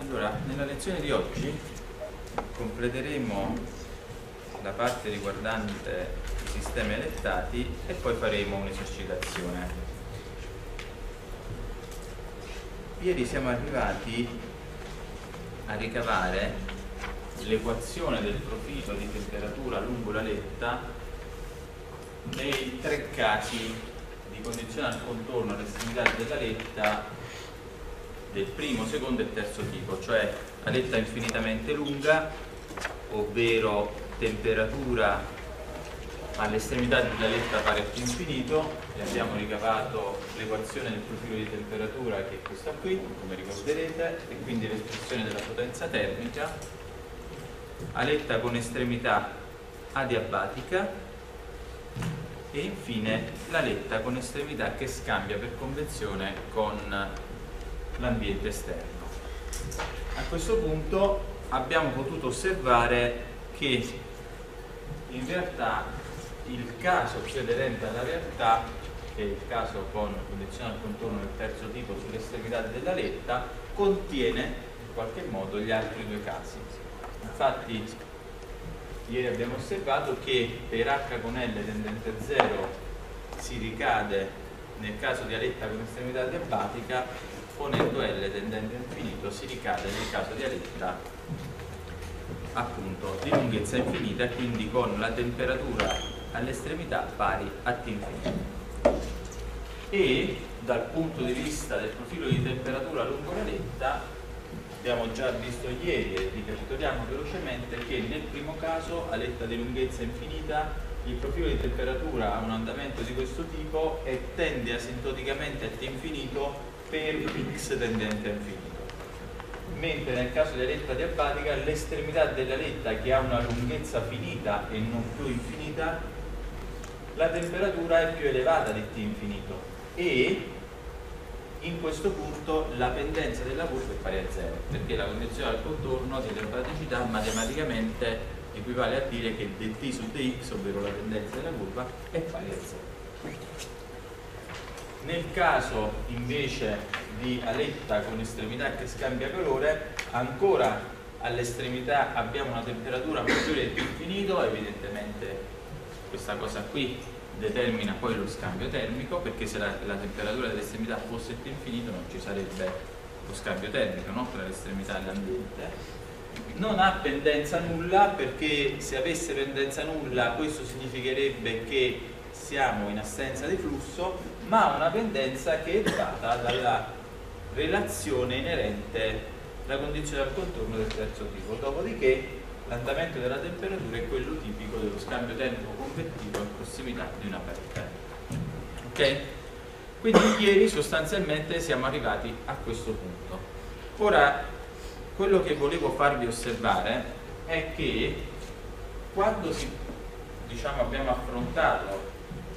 Allora, nella lezione di oggi completeremo la parte riguardante i sistemi alettati e poi faremo un'esercitazione. Ieri siamo arrivati a ricavare l'equazione del profilo di temperatura lungo l'aletta nei tre casi di condizione al contorno all'estremità dell'aletta del primo, secondo e terzo tipo, cioè aletta infinitamente lunga, ovvero temperatura all'estremità dell'aletta pari a T infinito, e abbiamo ricavato l'equazione del profilo di temperatura che è questa qui, come ricorderete, e quindi l'espressione della potenza termica, aletta con estremità adiabatica e infine l'aletta con estremità che scambia per convenzione con l'ambiente esterno. A questo punto abbiamo potuto osservare che in realtà il caso più aderente alla realtà, che è il caso con condizione al contorno del terzo tipo sull'estremità dell'aletta, contiene in qualche modo gli altri due casi. Infatti ieri abbiamo osservato che per H con L tendente a 0 si ricade nel caso di aletta con estremità adiabatica, ponendo L tendente a infinito si ricade nel caso di aletta appunto di lunghezza infinita, e quindi con la temperatura all'estremità pari a T infinito. E dal punto di vista del profilo di temperatura lungo l'aletta abbiamo già visto ieri, e ricapitoliamo velocemente, che nel primo caso, aletta di lunghezza infinita, il profilo di temperatura ha un andamento di questo tipo e tende asintoticamente a T infinito per x tendente a infinito, mentre nel caso di aletta adiabatica l'estremità dell'aletta, che ha una lunghezza finita e non più infinita, la temperatura è più elevata di T infinito e in questo punto la pendenza della curva è pari a 0, perché la condizione al contorno di empaticità matematicamente equivale a dire che dt su dx, ovvero la pendenza della curva, è pari a 0. Nel caso invece di aletta con estremità che scambia calore, ancora all'estremità abbiamo una temperatura maggiore di infinito, evidentemente questa cosa qui determina poi lo scambio termico, perché se la temperatura dell'estremità fosse T infinito non ci sarebbe lo scambio termico, no? Tra l'estremità e l'ambiente. Non ha pendenza nulla, perché se avesse pendenza nulla questo significherebbe che siamo in assenza di flusso, ma ha una pendenza che è data dalla relazione inerente alla condizione al contorno del terzo tipo. Dopodiché l'andamento della temperatura è quello tipico dello scambio termico convettivo in prossimità di una parete. Ok? Quindi ieri sostanzialmente siamo arrivati a questo punto. Ora, quello che volevo farvi osservare è che quando abbiamo affrontato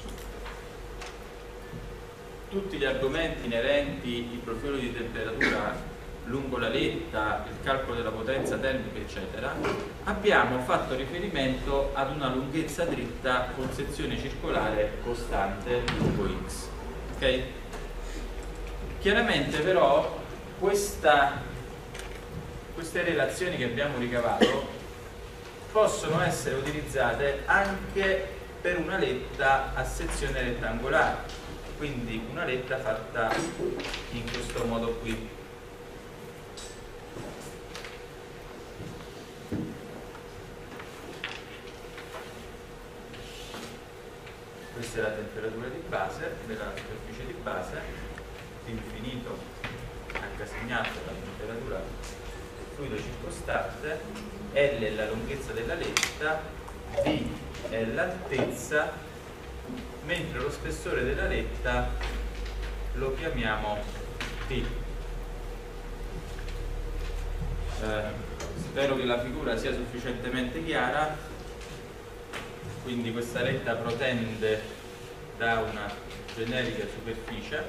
tutti gli argomenti inerenti il profilo di temperatura lungo l'aletta, il calcolo della potenza termica, eccetera, abbiamo fatto riferimento ad una lunghezza dritta con sezione circolare costante lungo x. Ok? Chiaramente però queste relazioni che abbiamo ricavato possono essere utilizzate anche per una aletta a sezione rettangolare, quindi una aletta fatta in questo modo qui. Questa è la temperatura di base della superficie di base, T infinito H segnato la temperatura del fluido circostante, L è la lunghezza della aletta, D è l'altezza, mentre lo spessore della aletta lo chiamiamo T. Spero che la figura sia sufficientemente chiara. Quindi questa aletta protende da una generica superficie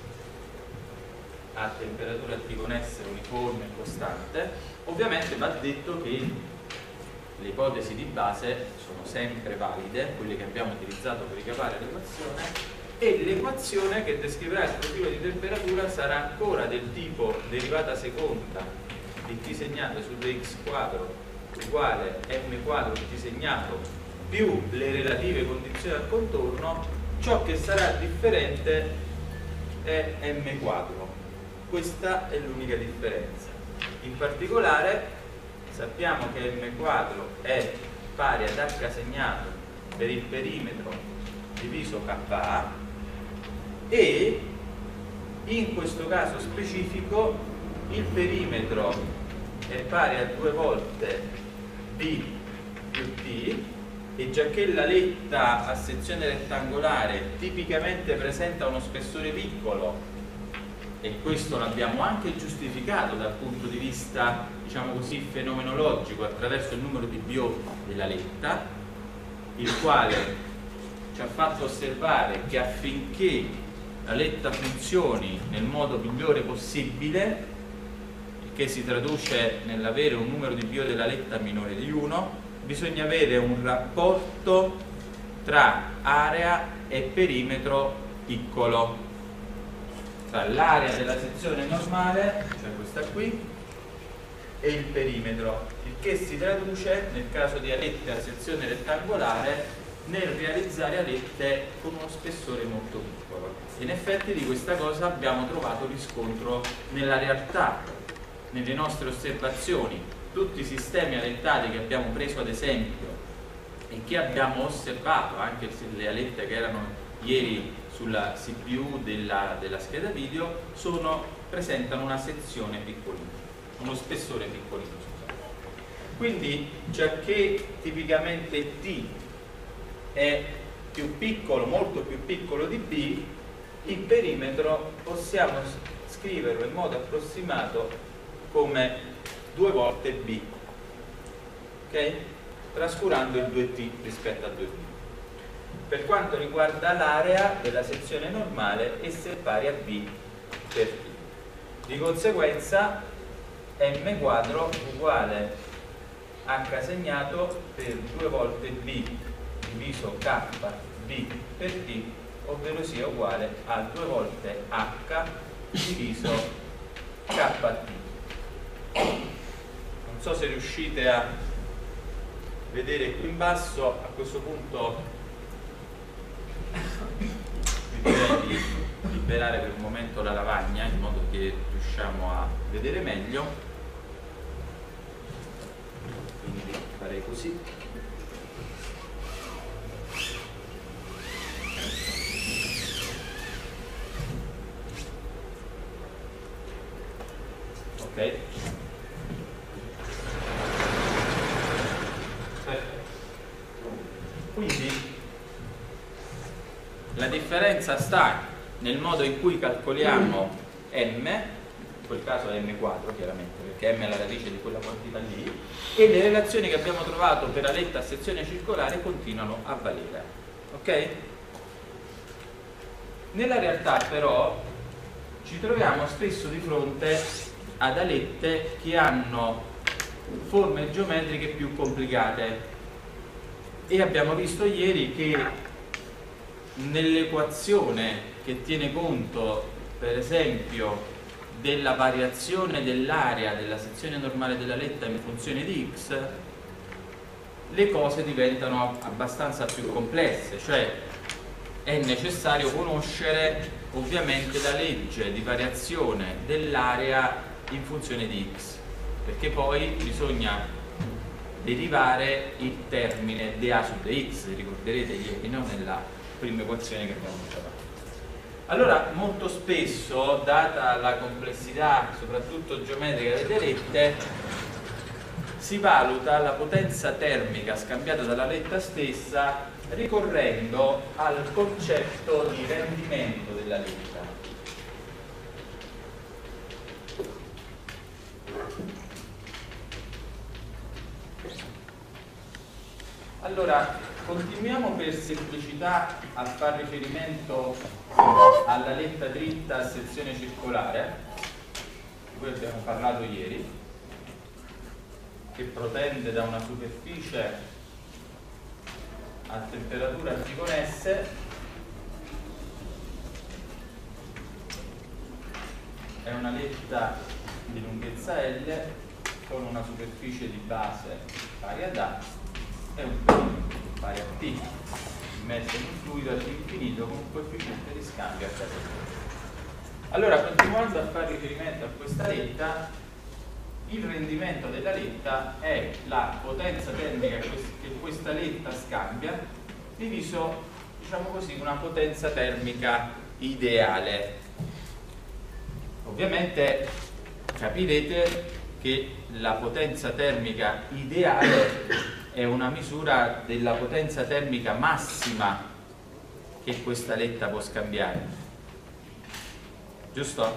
a temperatura T con S uniforme e costante. Ovviamente va detto che le ipotesi di base sono sempre valide, quelle che abbiamo utilizzato per ricavare l'equazione, e l'equazione che descriverà il profilo di temperatura sarà ancora del tipo derivata seconda di t segnato su dx quadro uguale m quadro di t segnato più le relative condizioni al contorno, ciò che sarà differente è m quadro. Questa è l'unica differenza. In particolare sappiamo che m quadro è pari ad h segnato per il perimetro diviso ka, e in questo caso specifico il perimetro è pari a 2 volte b più t, e giacché la letta a sezione rettangolare tipicamente presenta uno spessore piccolo, e questo l'abbiamo anche giustificato dal punto di vista, diciamo così, fenomenologico attraverso il numero di BO della letta, il quale ci ha fatto osservare che affinché la letta funzioni nel modo migliore possibile, il che si traduce nell'avere un numero di BO della letta minore di 1, bisogna avere un rapporto tra area e perimetro piccolo, tra l'area della sezione normale, cioè questa qui, e il perimetro, il che si traduce nel caso di alette a sezione rettangolare nel realizzare alette con uno spessore molto piccolo. In effetti di questa cosa abbiamo trovato riscontro nella realtà, nelle nostre osservazioni. Tutti i sistemi alettati che abbiamo preso ad esempio e che abbiamo osservato, anche se le alette che erano ieri sulla CPU della scheda video, presentano una sezione piccolina, uno spessore piccolino, scusate. Quindi, giacché tipicamente T è più piccolo, molto più piccolo di B, il perimetro possiamo scriverlo in modo approssimato come 2 volte B, ok? Trascurando il 2T rispetto a 2B. Per quanto riguarda l'area della sezione normale, essa è pari a B per T. Di conseguenza m quadro uguale h segnato per 2 volte B diviso k B per T, ovvero sia uguale a 2 volte h diviso kt. Non so se riuscite a vedere qui in basso. A questo punto vi direi di liberare per un momento la lavagna in modo che riusciamo a vedere meglio, quindi farei così. Ok, quindi la differenza sta nel modo in cui calcoliamo m, in quel caso è m quadro chiaramente, perché m è la radice di quella quantità lì, e le relazioni che abbiamo trovato per aletta a sezione circolare continuano a valere. Ok? Nella realtà però ci troviamo spesso di fronte ad alette che hanno forme geometriche più complicate, e abbiamo visto ieri che nell'equazione che tiene conto per esempio della variazione dell'area della sezione normale della letta in funzione di x, le cose diventano abbastanza più complesse, cioè è necessario conoscere ovviamente la legge di variazione dell'area in funzione di x, perché poi bisogna derivare il termine dA su dx, ricorderete ieri, no? Nella prima equazione che abbiamo trovato. Allora, molto spesso, data la complessità soprattutto geometrica delle lette, si valuta la potenza termica scambiata dalla letta stessa ricorrendo al concetto di rendimento della letta. Allora, continuiamo per semplicità a fare riferimento alla letta dritta a sezione circolare, di cui abbiamo parlato ieri, che protende da una superficie a temperatura T con S è una letta di lunghezza L con una superficie di base pari ad A e un perimetro pari a T, immesso in un fluido ad infinito con un coefficiente di scambio a H. Allora, continuando a fare riferimento a questa letta, il rendimento della letta è la potenza termica che questa letta scambia diviso, diciamo così, una potenza termica ideale. Ovviamente capirete che la potenza termica ideale è una misura della potenza termica massima che questa letta può scambiare. Giusto?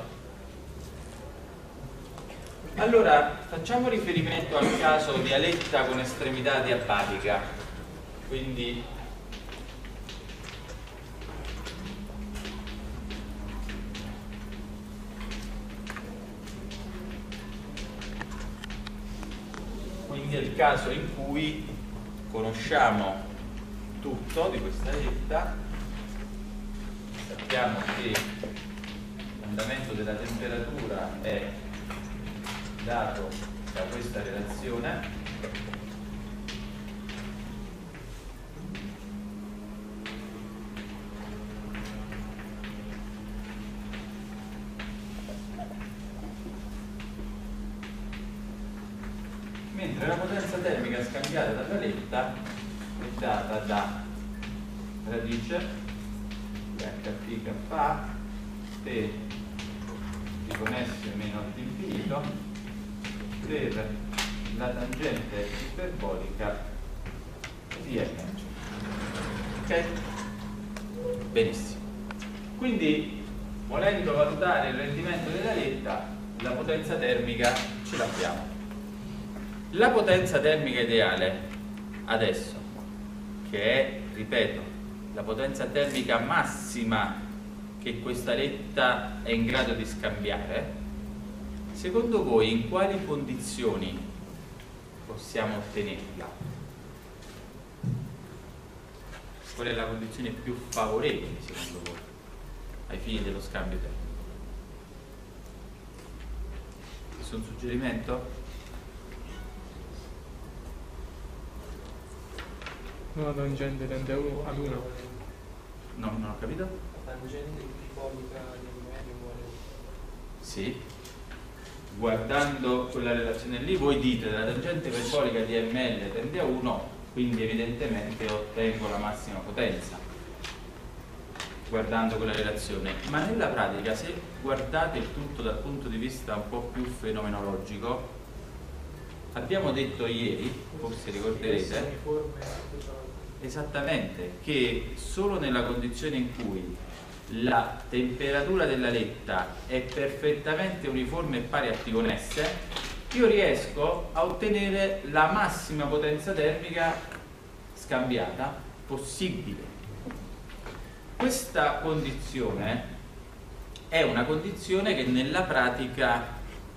Allora, facciamo riferimento al caso di aletta con estremità diabatica. Quindi è il caso in cui conosciamo tutto di questa letta, sappiamo che l'andamento della temperatura è dato da questa relazione, mentre la potenza termica scambiata dalla letta è data da radice di HT Ka T di con S meno all'infinito per la tangente iperbolica di M. Ok? Benissimo. Quindi, volendo valutare il rendimento della letta, la potenza termica ce l'abbiamo. La potenza termica ideale adesso, che è, ripeto, la potenza termica massima che questa letta è in grado di scambiare, secondo voi in quali condizioni possiamo ottenerla? Qual è la condizione più favorevole secondo voi ai fini dello scambio termico? Nessun suggerimento? No, la tangente tende ad 1. No, non ho capito? Tangente iperbolica di M uguale. Sì. Guardando quella relazione lì, voi dite la tangente iperbolica di ml tende a 1, quindi evidentemente ottengo la massima potenza. Guardando quella relazione. Ma nella pratica, se guardate il tutto dal punto di vista un po' più fenomenologico, abbiamo detto ieri, forse ricorderete, esattamente, che solo nella condizione in cui la temperatura della letta è perfettamente uniforme e pari a T con S, io riesco a ottenere la massima potenza termica scambiata possibile. Questa condizione è una condizione che nella pratica,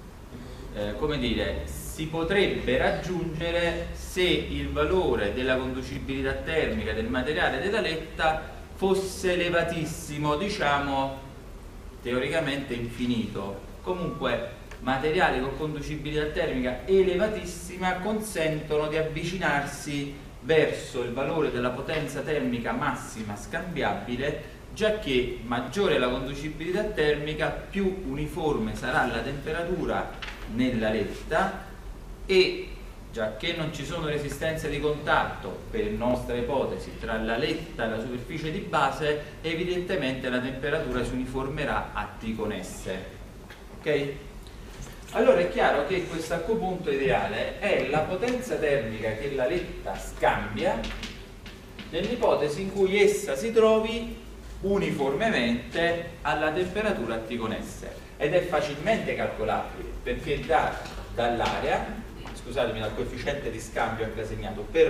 come dire, si potrebbe raggiungere se il valore della conducibilità termica del materiale della letta fosse elevatissimo, diciamo teoricamente infinito. Comunque materiali con conducibilità termica elevatissima consentono di avvicinarsi verso il valore della potenza termica massima scambiabile, giacché maggiore è la conducibilità termica, più uniforme sarà la temperatura nella letta e giacché non ci sono resistenze di contatto, per nostra ipotesi, tra la letta e la superficie di base, evidentemente la temperatura si uniformerà a T con S. Ok? Allora è chiaro che questo accopunto ideale è la potenza termica che la letta scambia nell'ipotesi in cui essa si trovi uniformemente alla temperatura a T con S, ed è facilmente calcolabile perché dall'area, scusatemi, dal coefficiente di scambio anche segnato per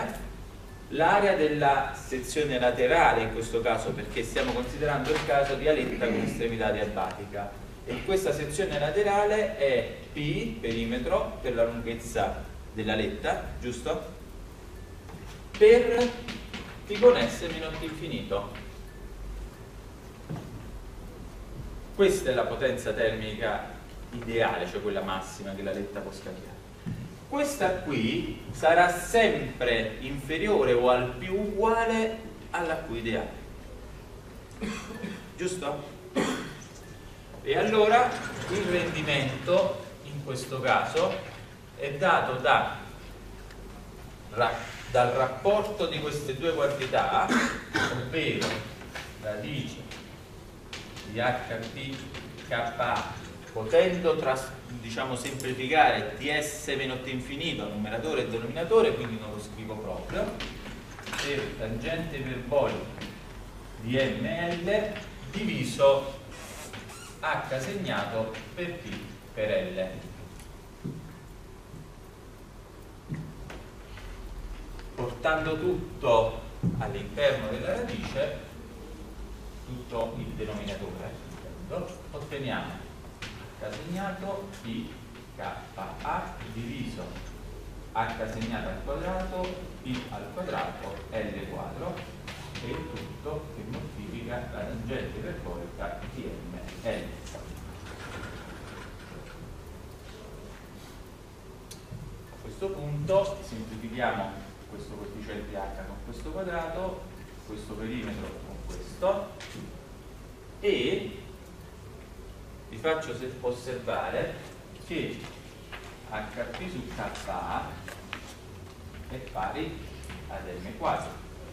l'area della sezione laterale in questo caso, perché stiamo considerando il caso di aletta con estremità diabatica, e questa sezione laterale è P, perimetro, per la lunghezza della letta, giusto? Per T con S meno T infinito. Questa è la potenza termica ideale, cioè quella massima che la letta può scambiare. questa qui sarà sempre inferiore o al più uguale alla Q ideale, giusto? E allora il rendimento in questo caso è dato dal rapporto di queste due quantità, ovvero radice di HP Ka, potendo diciamo semplificare ts meno t infinito a numeratore e denominatore, quindi non lo scrivo proprio, per tangente iperbolica di ml diviso h segnato per t per l. Portando tutto all'interno della radice, tutto il denominatore, otteniamo h segnato i ka diviso h segnato al quadrato i al quadrato l quadro, e il tutto che moltiplica la tangente iperbolica di ml. A questo punto semplifichiamo questo coefficiente h con questo quadrato, questo perimetro con questo, e vi faccio osservare che HP su KA è pari ad m quadro.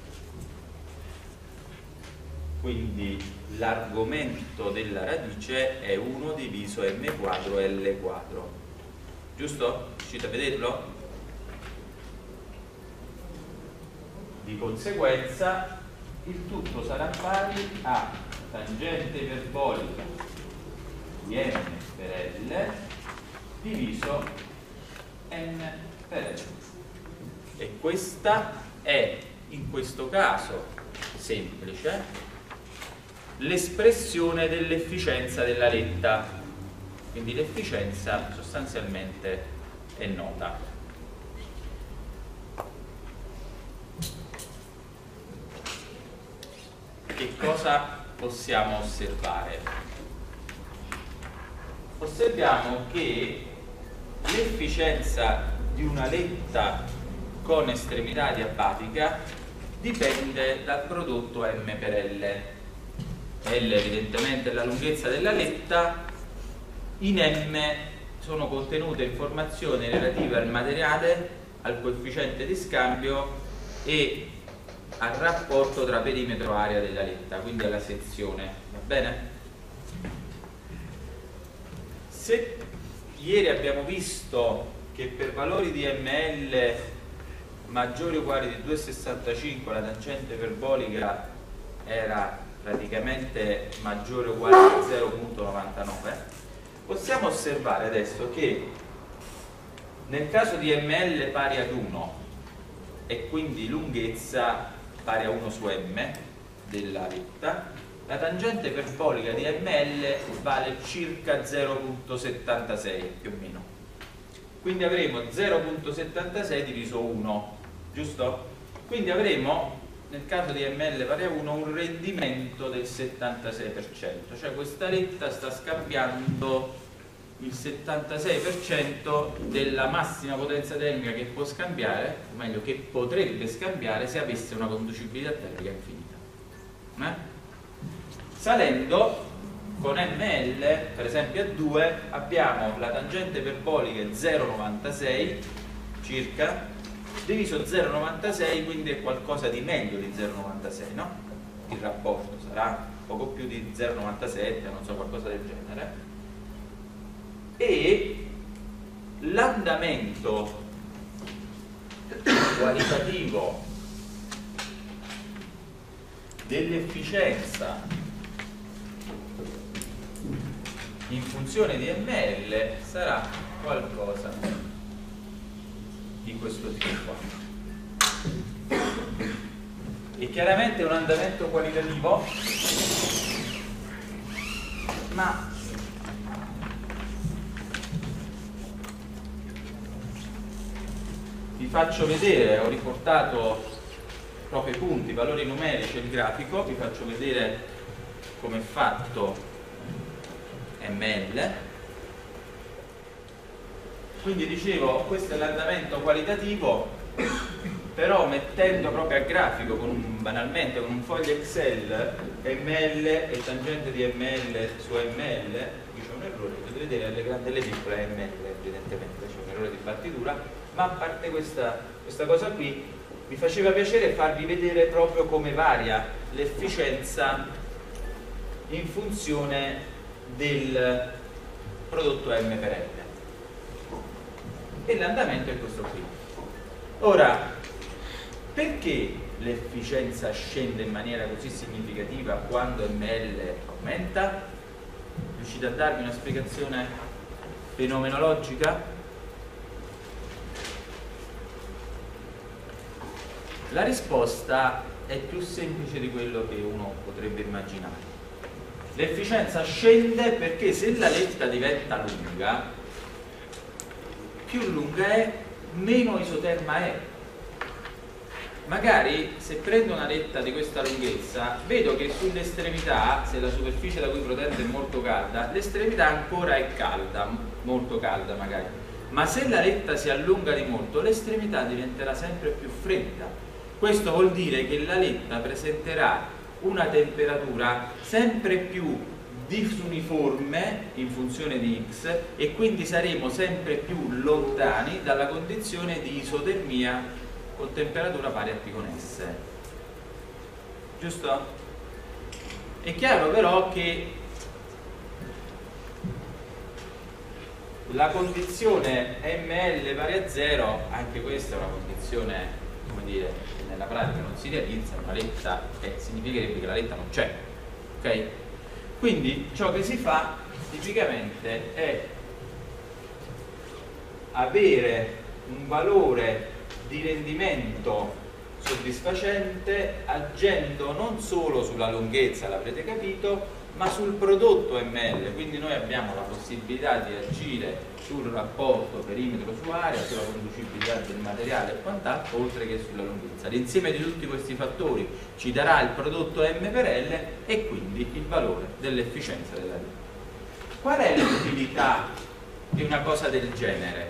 Quindi l'argomento della radice è 1 diviso m quadro l quadro, giusto? Riuscite a vederlo? Di conseguenza il tutto sarà pari a tangente iperbolica di m per l diviso n per l. E questa è, in questo caso semplice, l'espressione dell'efficienza della letta. Quindi l'efficienza sostanzialmente è nota. Che cosa possiamo osservare? Osserviamo che l'efficienza di una letta con estremità diabatica dipende dal prodotto m per l. L evidentemente è la lunghezza della letta, in m sono contenute informazioni relative al materiale, al coefficiente di scambio e al rapporto tra perimetro e area della letta, quindi alla sezione, va bene? Se ieri abbiamo visto che per valori di ml maggiori o uguali di 2,65 la tangente iperbolica era praticamente maggiore o uguale a 0,99, possiamo osservare adesso che nel caso di ml pari ad 1 e quindi lunghezza pari a 1 su m della letta, la tangente iperbolica di ml vale circa 0,76 più o meno. Quindi avremo 0,76 diviso 1, giusto? Quindi avremo, nel caso di ml pari a 1, un rendimento del 76%, cioè questa letta sta scambiando il 76% della massima potenza termica che può scambiare, o meglio che potrebbe scambiare se avesse una conducibilità termica infinita. Salendo con ml, per esempio a 2, abbiamo la tangente iperbolica 0,96 circa, diviso 0,96, quindi è qualcosa di meglio di 0,96, no? Il rapporto sarà poco più di 0,97, non so, qualcosa del genere. E l'andamento qualitativo dell'efficienza in funzione di ml sarà qualcosa di questo tipo qua. E chiaramente è un andamento qualitativo, ma vi faccio vedere, ho riportato proprio i punti, i valori numerici e il grafico, vi faccio vedere come è fatto ml. Quindi dicevo, questo è l'andamento qualitativo, però mettendo proprio a grafico banalmente con un foglio Excel ml e tangente di ml su ml, qui c'è un errore, potete vedere alle grandi e alle piccole ml, evidentemente c'è un errore di battitura, ma a parte questa cosa qui, mi faceva piacere farvi vedere proprio come varia l'efficienza in funzione del prodotto M per L. E l'andamento è questo qui. Ora, perché l'efficienza scende in maniera così significativa quando ml aumenta? Riuscite a darmi una spiegazione fenomenologica? La risposta è più semplice di quello che uno potrebbe immaginare. L'efficienza scende perché se la letta diventa lunga, più lunga è, meno isoterma è. Magari se prendo una letta di questa lunghezza, vedo che sulle estremità, se la superficie da cui protende è molto calda, l'estremità ancora è calda, molto calda magari. Ma se la letta si allunga di molto, l'estremità diventerà sempre più fredda. Questo vuol dire che la letta presenterà una temperatura sempre più disuniforme in funzione di x e quindi saremo sempre più lontani dalla condizione di isotermia con temperatura pari a T con S. Giusto? È chiaro però che la condizione ml pari a 0, anche questa è una condizione, come dire, nella pratica non si realizza, una letta significherebbe che la letta non c'è, ok? Quindi ciò che si fa tipicamente è avere un valore di rendimento soddisfacente agendo non solo sulla lunghezza, l'avrete capito, ma sul prodotto ml. Quindi noi abbiamo la possibilità di agire sul rapporto perimetro su area, sulla conducibilità del materiale e quant'altro, oltre che sulla lunghezza. L'insieme di tutti questi fattori ci darà il prodotto M per L e quindi il valore dell'efficienza della letta. Qual è l'utilità di una cosa del genere?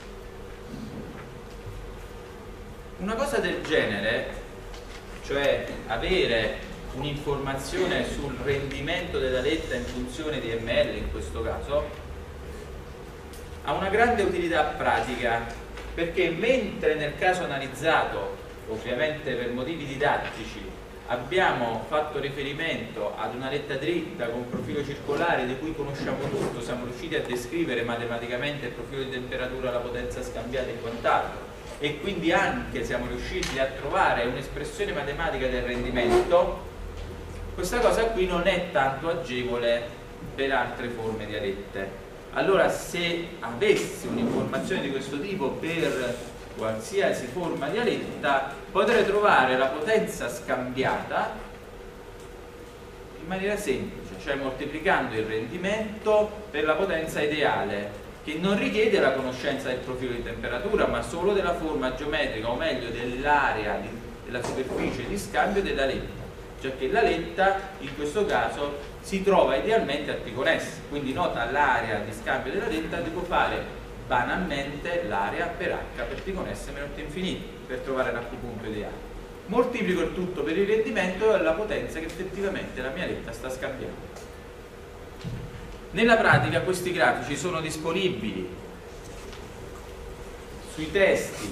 Una cosa del genere, cioè avere un'informazione sul rendimento della letta in funzione di ml in questo caso, ha una grande utilità pratica, perché mentre nel caso analizzato, ovviamente per motivi didattici, abbiamo fatto riferimento ad una letta dritta con profilo circolare di cui conosciamo tutto, siamo riusciti a descrivere matematicamente il profilo di temperatura, la potenza scambiata e quant'altro, e quindi anche siamo riusciti a trovare un'espressione matematica del rendimento. Questa cosa qui non è tanto agevole per altre forme di alette. Allora, se avessi un'informazione di questo tipo per qualsiasi forma di aletta, potrei trovare la potenza scambiata in maniera semplice, cioè moltiplicando il rendimento per la potenza ideale, che non richiede la conoscenza del profilo di temperatura, ma solo della forma geometrica, o meglio dell'area della superficie di scambio della letta, cioè che la letta in questo caso si trova idealmente a T con S. Quindi nota l'area di scambio della letta, devo fare banalmente l'area per H per T con S meno T infinito per trovare l'appunto ideale. Moltiplico il tutto per il rendimento e la potenza che effettivamente la mia letta sta scambiando. Nella pratica questi grafici sono disponibili sui testi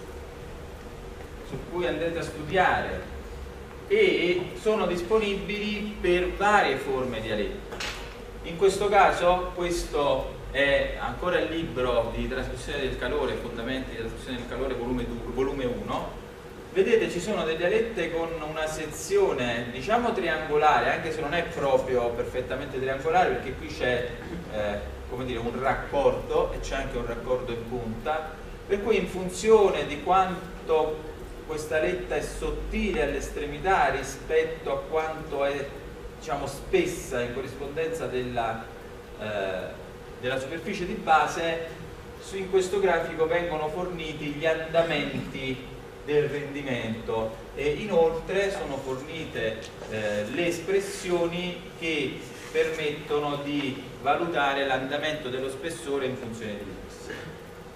su cui andrete a studiare e sono disponibili per varie forme di aletta. In questo caso questo è ancora il libro di trasmissione del calore, fondamenti di trasmissione del calore volume 1. Vedete, ci sono delle alette con una sezione diciamo triangolare, anche se non è proprio perfettamente triangolare, perché qui c'è come dire, un raccordo e c'è anche un raccordo in punta, per cui in funzione di quanto questa aletta è sottile all'estremità rispetto a quanto è, diciamo, spessa in corrispondenza della superficie di base, in questo grafico vengono forniti gli andamenti del rendimento e inoltre sono fornite le espressioni che permettono di valutare l'andamento dello spessore in funzione di x.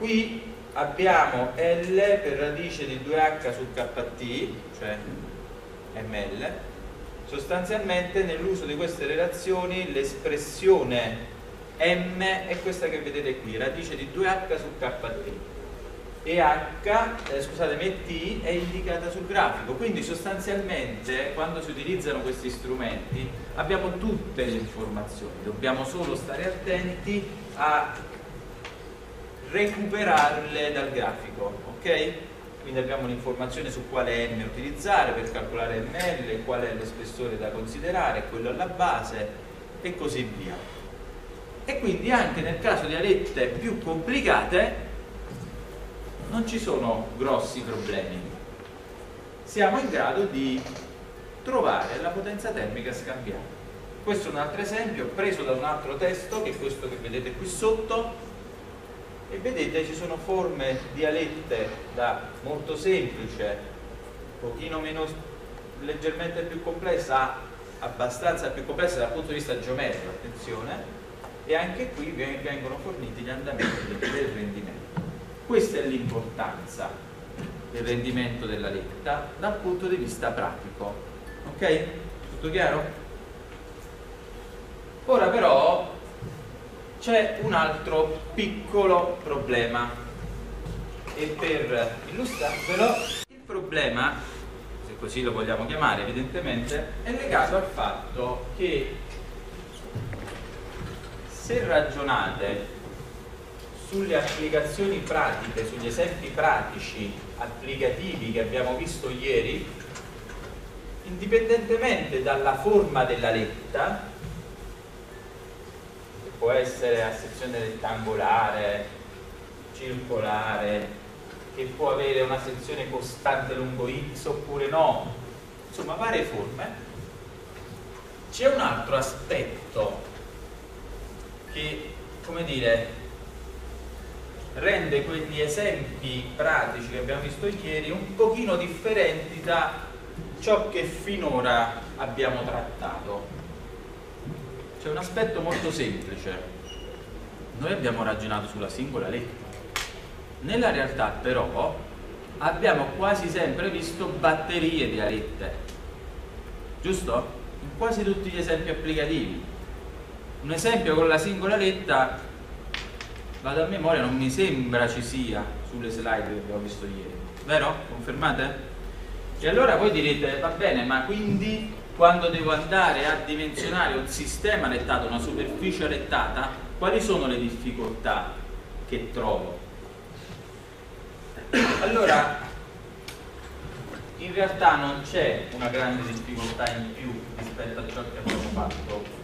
Qui abbiamo L per radice di 2H su KT, cioè ml. Sostanzialmente nell'uso di queste relazioni l'espressione M è questa che vedete qui, radice di 2H su KT, e T è indicata sul grafico. Quindi sostanzialmente quando si utilizzano questi strumenti abbiamo tutte le informazioni, dobbiamo solo stare attenti a recuperarle dal grafico, ok? Quindi abbiamo l'informazione su quale M utilizzare per calcolare ml, qual è lo spessore da considerare, quello alla base e così via. E quindi anche nel caso di alette più complicate non ci sono grossi problemi. Siamo in grado di trovare la potenza termica scambiata. Questo è un altro esempio preso da un altro testo, che è questo che vedete qui sotto, e vedete ci sono forme di alette da molto semplice, pochino meno, leggermente più complessa, a abbastanza più complessa dal punto di vista geometrico, attenzione, e anche qui vengono forniti gli andamenti del rendimento. Questa è l'importanza del rendimento dell'aletta dal punto di vista pratico, ok? Tutto chiaro? Ora però c'è un altro piccolo problema, e per illustrarvelo, il problema, se così lo vogliamo chiamare evidentemente, è legato al fatto che se ragionate sulle applicazioni pratiche, sugli esempi pratici applicativi che abbiamo visto ieri, indipendentemente dalla forma della letta, che può essere a sezione rettangolare, circolare, che può avere una sezione costante lungo x oppure no, insomma varie forme, c'è un altro aspetto che, come dire, rende quegli esempi pratici che abbiamo visto ieri un pochino differenti da ciò che finora abbiamo trattato. C'è un aspetto molto semplice: noi abbiamo ragionato sulla singola letta, nella realtà però abbiamo quasi sempre visto batterie di alette, giusto? In quasi tutti gli esempi applicativi. Un esempio con la singola letta, vado a memoria, non mi sembra ci sia sulle slide che abbiamo visto ieri, vero? Confermate? E allora voi direte, va bene, ma quindi quando devo andare a dimensionare un sistema lettato, una superficie lettata, quali sono le difficoltà che trovo? Allora, in realtà non c'è una grande difficoltà in più rispetto a ciò che abbiamo fatto.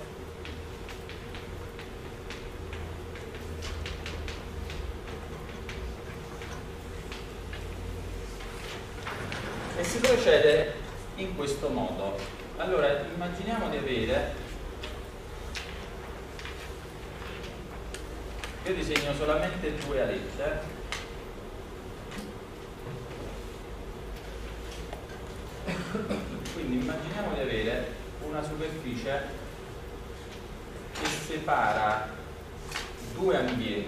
E si procede in questo modo. Allora, immaginiamo di avere, io disegno solamente due alette, quindi immaginiamo di avere una superficie che separa due ambienti .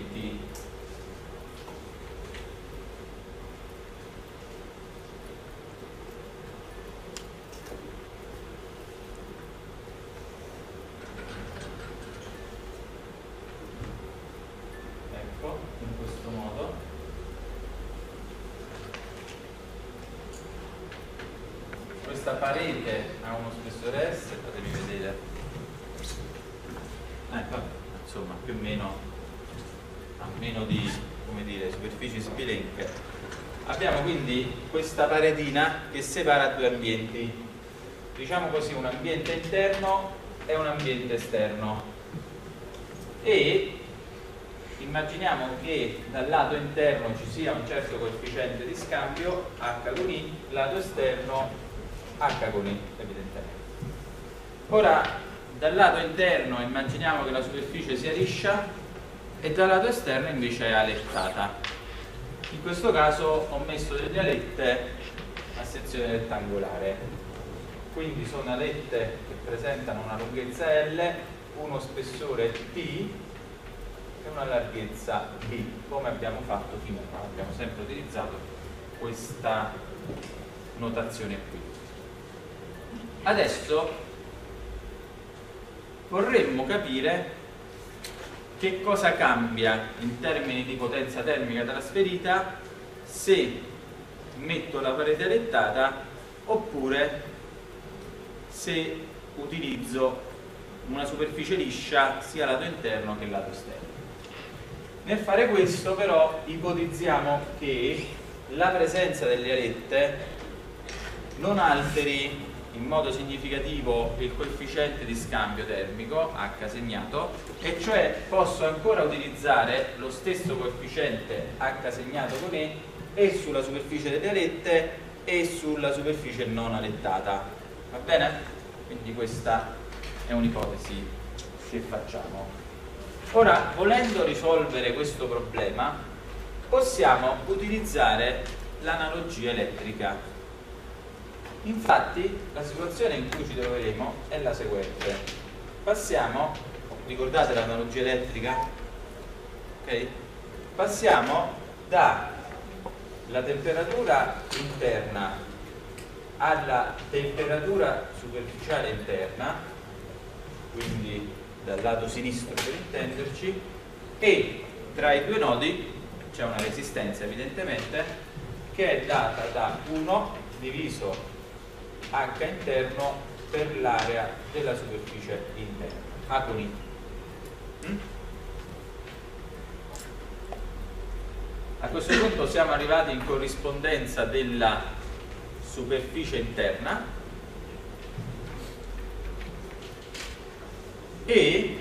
Questa parete ha uno spessore S, fatemi vedere, insomma più o meno, a meno di, come dire, superfici sbilenche. Abbiamo quindi questa paretina che separa due ambienti, diciamo così, un ambiente interno e un ambiente esterno, e immaginiamo che dal lato interno ci sia un certo coefficiente di scambio H con I, lato esterno H con I, evidentemente. Ora, dal lato interno immaginiamo che la superficie sia liscia e dal lato esterno invece è alettata. In questo caso ho messo delle alette a sezione rettangolare, quindi sono alette che presentano una lunghezza L, uno spessore T e una larghezza B, come abbiamo fatto finora. Abbiamo sempre utilizzato questa notazione qui. Adesso vorremmo capire che cosa cambia in termini di potenza termica trasferita se metto la parete alettata oppure se utilizzo una superficie liscia sia lato interno che lato esterno. Nel fare questo però ipotizziamo che la presenza delle alette non alteri in modo significativo il coefficiente di scambio termico H segnato, e cioè posso ancora utilizzare lo stesso coefficiente H segnato con E e sulla superficie delle alette e sulla superficie non alettata. Va bene? Quindi questa è un'ipotesi che facciamo. Ora, volendo risolvere questo problema, possiamo utilizzare l'analogia elettrica. Infatti, la situazione in cui ci troveremo è la seguente. Passiamo, ricordate l'analogia elettrica? Ok? Passiamo dalla temperatura interna alla temperatura superficiale interna, quindi dal lato sinistro per intenderci, e tra i due nodi c'è una resistenza evidentemente che è data da 1 diviso H interno per l'area della superficie interna, A con I. A questo punto siamo arrivati in corrispondenza della superficie interna e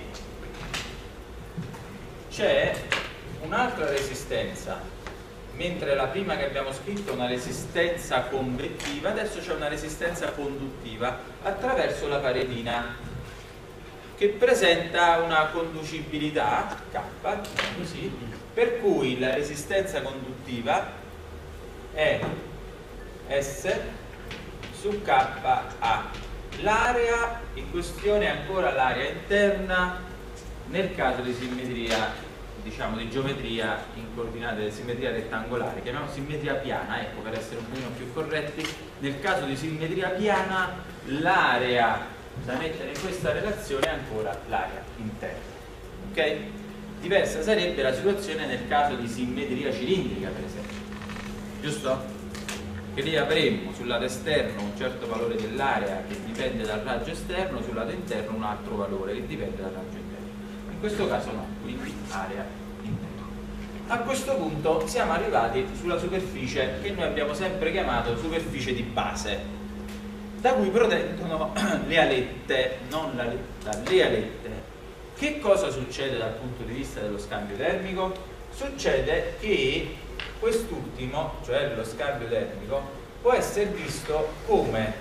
c'è un'altra resistenza. Mentre la prima che abbiamo scritto è una resistenza convettiva, adesso c'è una resistenza conduttiva attraverso la paretina che presenta una conducibilità K, così, per cui la resistenza conduttiva è S su KA. L'area in questione è ancora l'area interna nel caso di simmetria, diciamo di geometria in coordinate di simmetria rettangolare, chiamiamo simmetria piana, ecco, per essere un pochino più corretti. Nel caso di simmetria piana l'area da mettere in questa relazione è ancora l'area interna, ok? Diversa sarebbe la situazione nel caso di simmetria cilindrica, per esempio, giusto? Che lì avremmo sul lato esterno un certo valore dell'area che dipende dal raggio esterno, sul lato interno un altro valore che dipende dal raggio interno. In questo caso no, quindi area interna. A questo punto siamo arrivati sulla superficie che noi abbiamo sempre chiamato superficie di base, da cui protendono le alette, non l'aletta, le alette. Che cosa succede dal punto di vista dello scambio termico? Succede che quest'ultimo, cioè lo scambio termico, può essere visto come,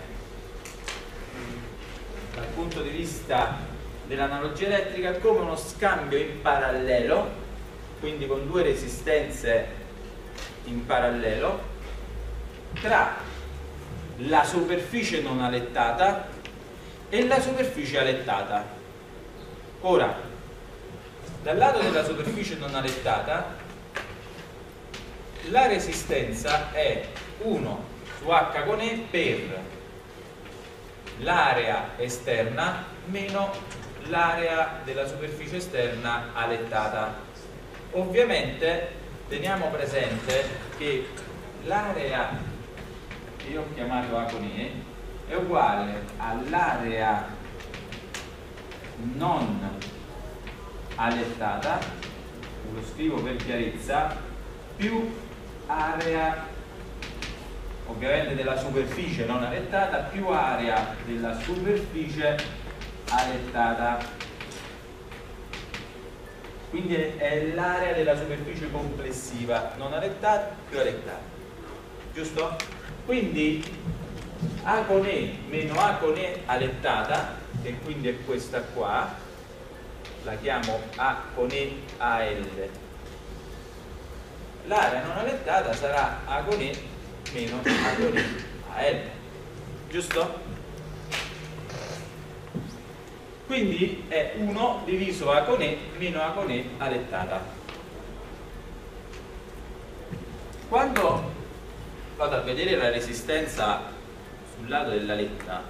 dal punto di vista dell'analogia elettrica, come uno scambio in parallelo, quindi con due resistenze in parallelo, tra la superficie non alettata e la superficie alettata. Ora, dal lato della superficie non alettata la resistenza è 1 su H con E per l'area esterna meno l'area della superficie esterna alettata. Ovviamente teniamo presente che l'area che io ho chiamato A con E è uguale all'area non alettata, lo scrivo per chiarezza, più area ovviamente della superficie non alettata più area della superficie alettata, quindi è l'area della superficie complessiva non alettata più alettata, giusto? Quindi A con E meno A con E alettata, che quindi è questa qua, la chiamo A con E AL, l'area non alettata sarà A con E meno A con E AL, giusto? Quindi è 1 diviso A con E meno A con E alettata. Quando vado a vedere la resistenza sul lato dell'aletta,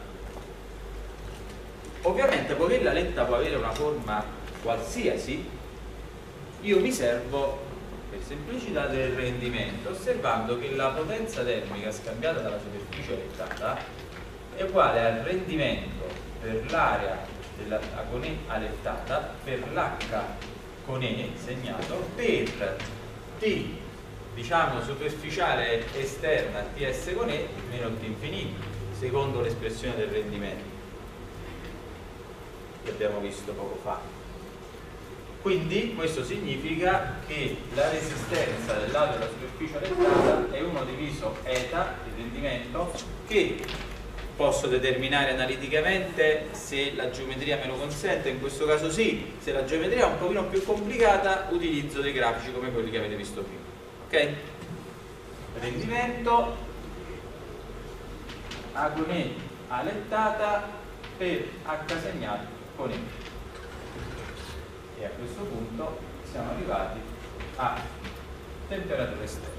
ovviamente poiché l'aletta può avere una forma qualsiasi, io mi servo per semplicità del rendimento, osservando che la potenza termica scambiata dalla superficie alettata è uguale al rendimento per l'area della A con E alettata per l'H con E segnato per T, diciamo, superficiale esterna TS con E meno T infinito, secondo l'espressione del rendimento che abbiamo visto poco fa. Quindi questo significa che la resistenza del lato della superficie alettata è 1 diviso eta, il rendimento, che posso determinare analiticamente se la geometria me lo consente. In questo caso sì. Se la geometria è un pochino più complicata, utilizzo dei grafici come quelli che avete visto prima. Ok? Rendimento A con E alettata per H segnato con E. E a questo punto siamo arrivati a temperatura esterna.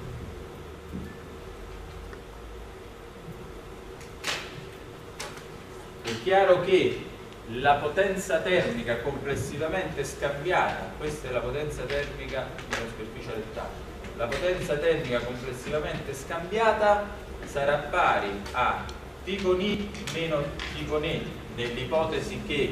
È chiaro che la potenza termica complessivamente scambiata, questa è la potenza termica della superficie alettata, la potenza termica complessivamente scambiata sarà pari a T con I meno T con E nell'ipotesi che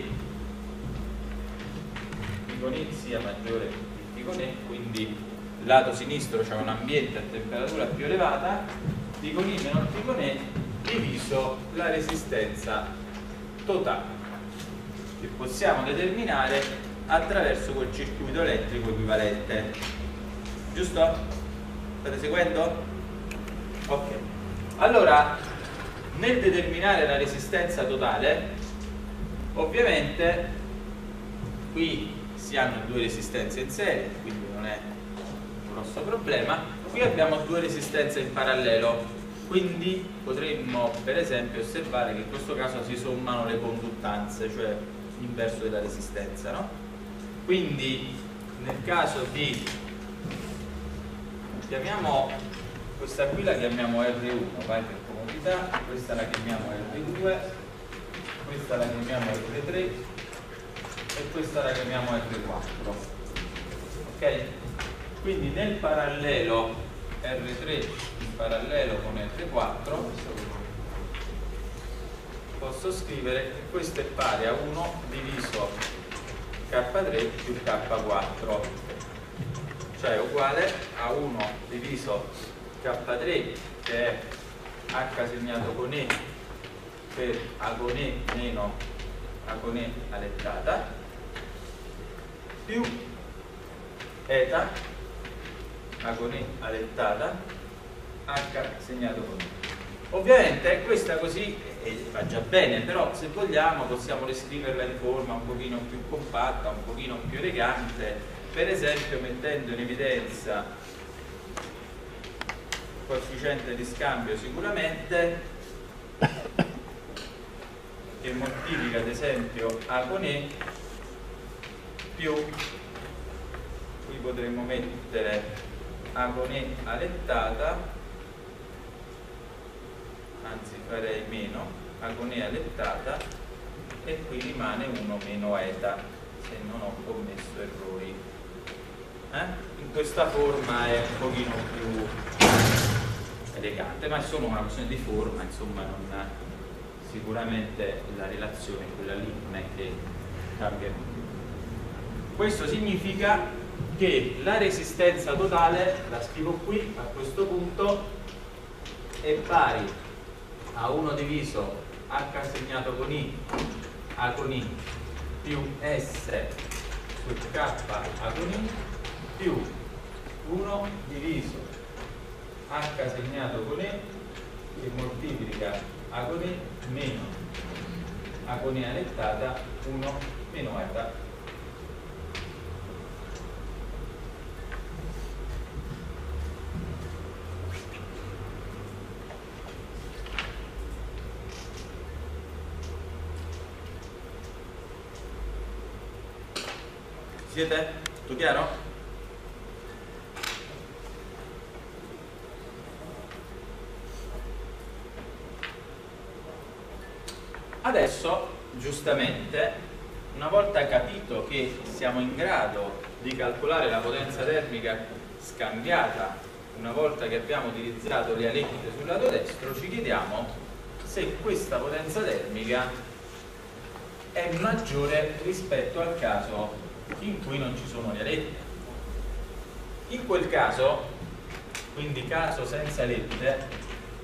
T con I sia maggiore di T con E, quindi lato sinistro c'è un ambiente a temperatura più elevata, T con I meno T con E diviso la resistenza totale, che possiamo determinare attraverso quel circuito elettrico equivalente. Giusto? State seguendo? Ok. Allora, nel determinare la resistenza totale, ovviamente qui si hanno due resistenze in serie, quindi non è un grosso problema. Qui abbiamo due resistenze in parallelo, quindi potremmo per esempio osservare che in questo caso si sommano le conduttanze, cioè l'inverso della resistenza, no? Quindi nel caso di, chiamiamo questa qui, la chiamiamo R1, vai, per comodità, questa la chiamiamo R2, questa la chiamiamo R3 e questa la chiamiamo R4. Ok? Quindi nel parallelo R3 in parallelo con R4 posso scrivere che questo è pari a 1 diviso K3 più K4, cioè uguale a 1 diviso K3, che è H segnato con E per A con E meno A con E alettata, più eta A con E alettata H segnato con E. Ovviamente questa così va già bene, però se vogliamo possiamo riscriverla in forma un pochino più compatta, un pochino più elegante, per esempio mettendo in evidenza il coefficiente di scambio sicuramente, che moltiplica ad esempio A con E più, qui potremmo mettere A con E alettata, anzi farei meno A con E alettata, e qui rimane 1 meno eta, se non ho commesso errori. In questa forma è un pochino più elegante, ma è solo una questione di forma, insomma, non, sicuramente la relazione è quella lì, non è che cambia. Questo significa che la resistenza totale, la scrivo qui a questo punto, è pari a 1 diviso H segnato con I, A con I, più S su K A con I, più 1 diviso H segnato con E, che moltiplica A con E, meno A con E alettata, 1 meno eta. siete? Tutto chiaro? Adesso, giustamente, una volta capito che siamo in grado di calcolare la potenza termica scambiata, una volta che abbiamo utilizzato le alette sul lato destro, ci chiediamo se questa potenza termica è maggiore rispetto al caso in cui non ci sono le alette. In quel caso, quindi caso senza alette,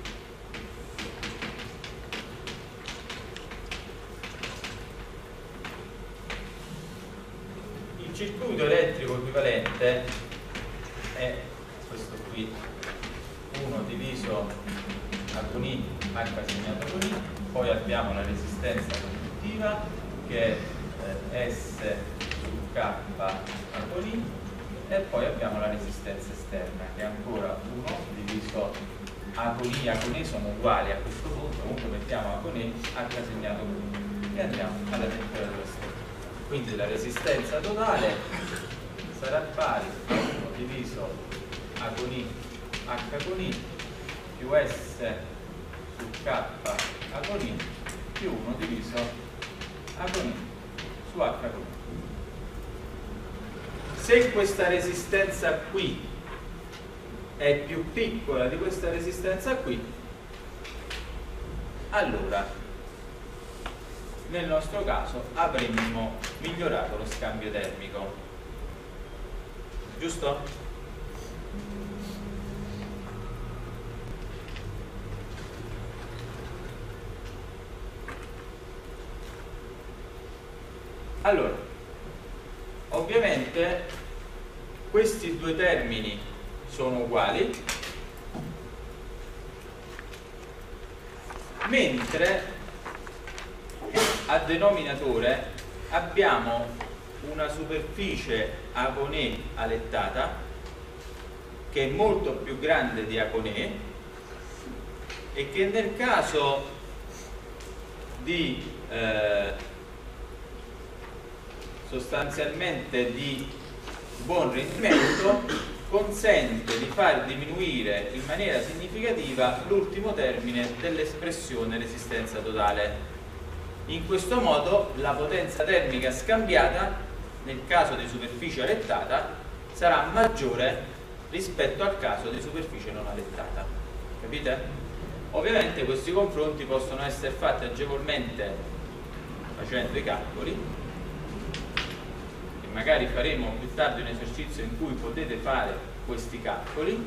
il circuito elettrico equivalente è questo qui, 1 diviso A con I, H segnato con I, poi abbiamo la resistenza conduttiva che è S su K A con I, e poi abbiamo la resistenza esterna che è ancora 1 diviso A con I, A con E sono uguali a questo punto, comunque mettiamo A con E, H segnato con I e andiamo alla temperatura esterna. Quindi la resistenza totale sarà pari a 1 diviso A con I, H con I più S su K A con I più 1 diviso A con I su H con I. Se questa resistenza qui è più piccola di questa resistenza qui, allora nel nostro caso avremmo migliorato lo scambio termico, giusto? Allora, ovviamente questi due termini sono uguali, mentre a denominatore abbiamo una superficie A con E alettata che è molto più grande di A con E e che nel caso di sostanzialmente di buon rendimento consente di far diminuire in maniera significativa l'ultimo termine dell'espressione resistenza totale. In questo modo la potenza termica scambiata nel caso di superficie alettata sarà maggiore rispetto al caso di superficie non alettata. Capite? Ovviamente questi confronti possono essere fatti agevolmente facendo i calcoli, e magari faremo più tardi un esercizio in cui potete fare questi calcoli,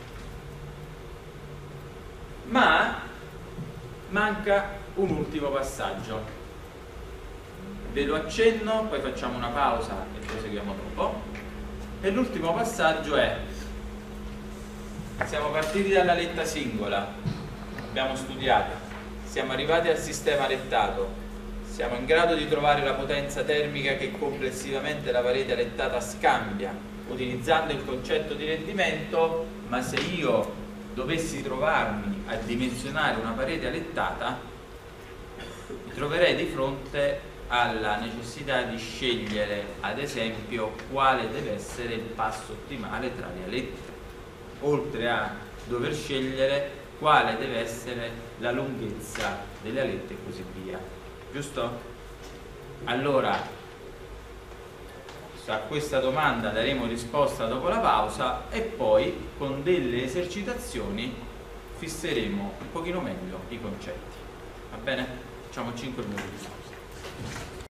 ma manca un ultimo passaggio. Ve lo accenno, poi facciamo una pausa e proseguiamo dopo. E l'ultimo passaggio è: siamo partiti dalla letta singola, abbiamo studiato, siamo arrivati al sistema alettato, siamo in grado di trovare la potenza termica che complessivamente la parete alettata scambia utilizzando il concetto di rendimento, ma se io dovessi trovarmi a dimensionare una parete alettata mi troverei di fronte alla necessità di scegliere, ad esempio, quale deve essere il passo ottimale tra le alette, oltre a dover scegliere quale deve essere la lunghezza delle alette e così via, giusto? Allora, a questa domanda daremo risposta dopo la pausa e poi con delle esercitazioni fisseremo un pochino meglio i concetti. Va bene? Facciamo 5 minuti di pausa.